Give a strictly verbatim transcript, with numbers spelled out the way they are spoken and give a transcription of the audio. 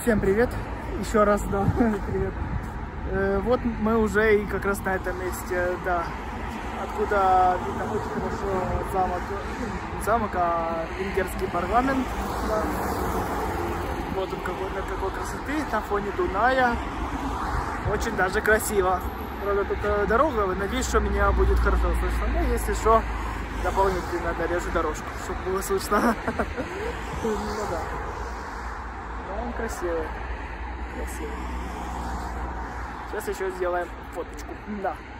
Всем привет! Еще раз, да, привет. Э, вот мы уже и как раз на этом месте, да, откуда видно очень хорошо замок, замок, а венгерский парламент. Да. Вот он какой, какой красоты, на фоне Дуная. Очень даже красиво. Правда, только дорога, надеюсь, что меня будет хорошо слышно. Ну, если что, дополнительно дорежу дорожку, чтобы было слышно. Ну да. Он красивый. Красивый. Сейчас еще сделаем фоточку. Да.